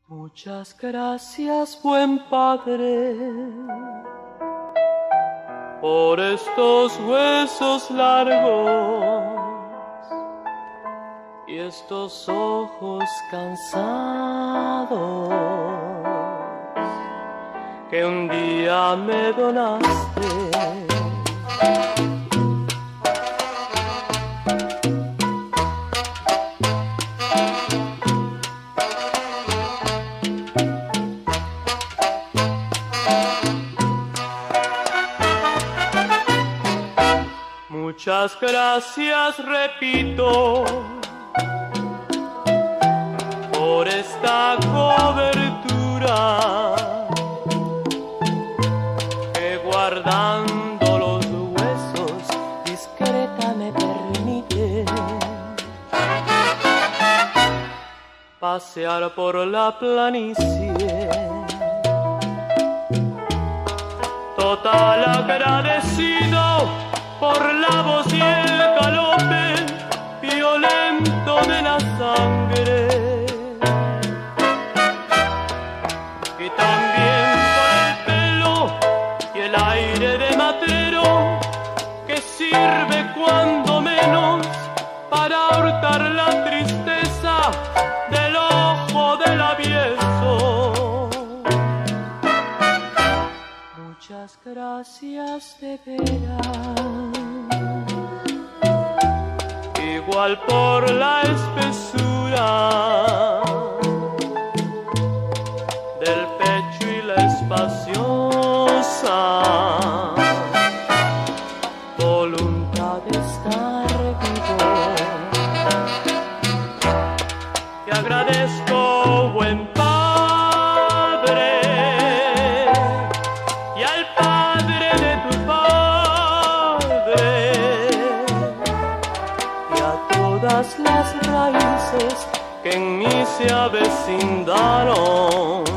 Muchas gracias, buen Padre, por estos huesos largos y estos ojos cansados que un día me donaste. Muchas gracias, repito, por esta cobertura que guardando los huesos discreta me permite pasear por la planicie. Total agradecido por la voz y el galope violento de la sangre, y también por el pelo y el aire de matrero que sirve cuando menos para hurtar la tristeza del ojo del avieso. Muchas gracias de veras, igual por la espesura del pecho y la espaciosa voluntad de estar vivo. Te agradezco, buen Padre, y al Padre de tu Padre, todas las raíces que en mí se avecindaron.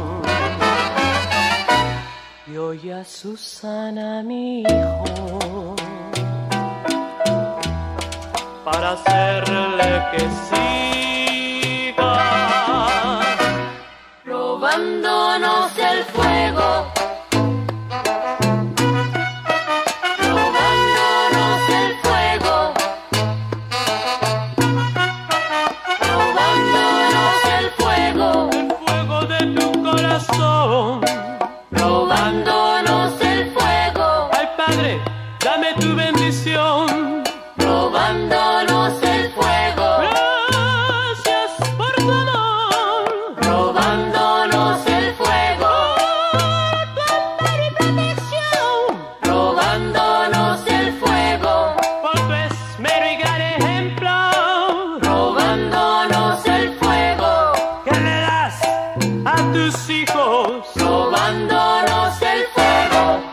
Y hoy a Susana, mi hijo, para hacerle que siga robándonos el fuego. Robándonos el fuego. Ay, Padre, dame tu bendición. Robándonos el fuego. Gracias por tu amor. Robándonos el fuego. Por tu amparo y protección. Robándonos el fuego. Por tu esmero y gran ejemplo. Robándonos el fuego. Que le das a tus hijos. Robándonos el fuego.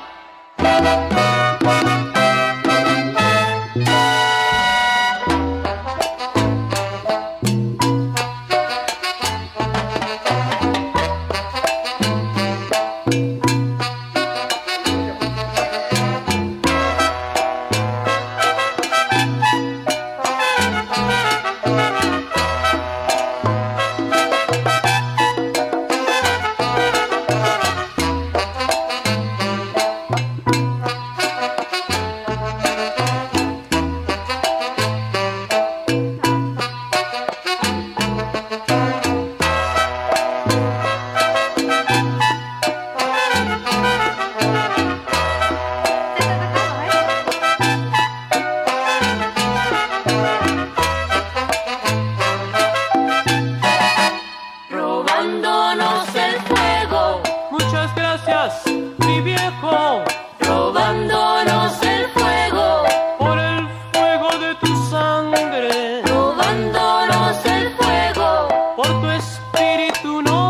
Robándonos el fuego. Muchas gracias, mi viejo. Robándonos el fuego. Por el fuego de tu sangre. Robándonos el fuego. Por tu espíritu no